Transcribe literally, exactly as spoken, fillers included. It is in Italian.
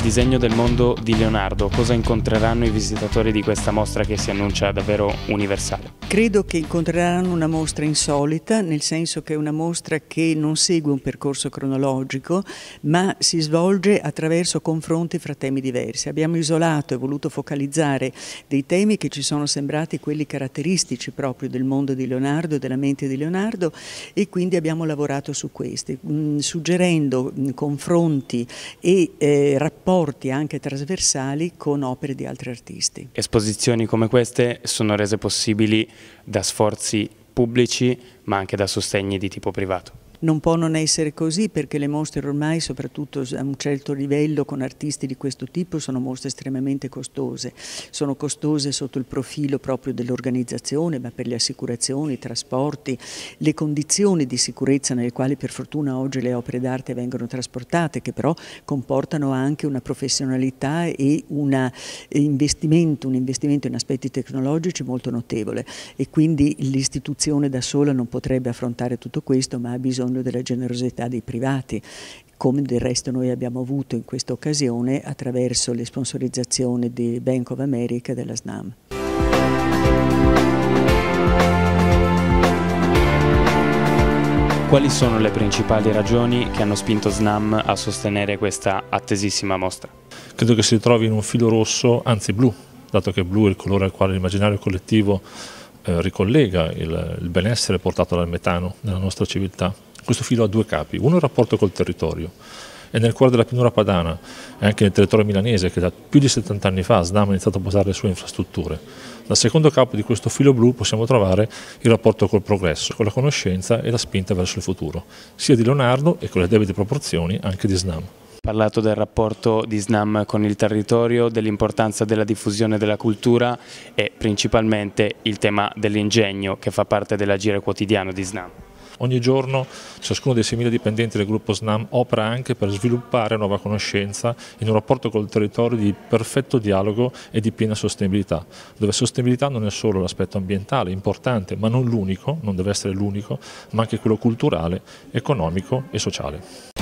disegno del mondo di Leonardo, cosa incontreranno i visitatori di questa mostra che si annuncia davvero universale? Credo che incontreranno una mostra insolita, nel senso che è una mostra che non segue un percorso cronologico, ma si svolge attraverso confronti fra temi diversi. Abbiamo isolato e voluto focalizzare dei temi che ci sono sembrati quelli caratteristici proprio del mondo di Leonardo e della mente di Leonardo, e quindi abbiamo lavorato su questi, mh, suggerendo mh, confronti e eh, rapporti anche trasversali con opere di altri artisti. Esposizioni come queste sono rese possibili da sforzi pubblici ma anche da sostegni di tipo privato. Non può non essere così, perché le mostre ormai, soprattutto a un certo livello con artisti di questo tipo, sono mostre estremamente costose. Sono costose sotto il profilo proprio dell'organizzazione, ma per le assicurazioni, i trasporti, le condizioni di sicurezza nelle quali per fortuna oggi le opere d'arte vengono trasportate, che però comportano anche una professionalità e una investimento, un investimento in aspetti tecnologici molto notevole, e quindi l'istituzione da sola non potrebbe affrontare tutto questo, ma ha bisogno della generosità dei privati, come del resto noi abbiamo avuto in questa occasione attraverso le sponsorizzazioni di Bank of America e della SNAM. Quali sono le principali ragioni che hanno spinto SNAM a sostenere questa attesissima mostra? Credo che si ritrovi in un filo rosso, anzi blu, dato che blu è il colore al quale l'immaginario collettivo eh, ricollega il, il benessere portato dal metano nella nostra civiltà. Questo filo ha due capi: uno è il rapporto col territorio, e nel cuore della pianura padana e anche nel territorio milanese, che da più di settanta anni fa SNAM ha iniziato a posare le sue infrastrutture. Dal secondo capo di questo filo blu possiamo trovare il rapporto col progresso, con la conoscenza e la spinta verso il futuro, sia di Leonardo e con le debite proporzioni anche di SNAM. Parlato del rapporto di SNAM con il territorio, dell'importanza della diffusione della cultura e principalmente il tema dell'ingegno, che fa parte dell'agire quotidiano di SNAM. Ogni giorno ciascuno dei seimila dipendenti del gruppo SNAM opera anche per sviluppare nuova conoscenza in un rapporto col territorio di perfetto dialogo e di piena sostenibilità, dove sostenibilità non è solo l'aspetto ambientale, importante, ma non l'unico, non deve essere l'unico, ma anche quello culturale, economico e sociale.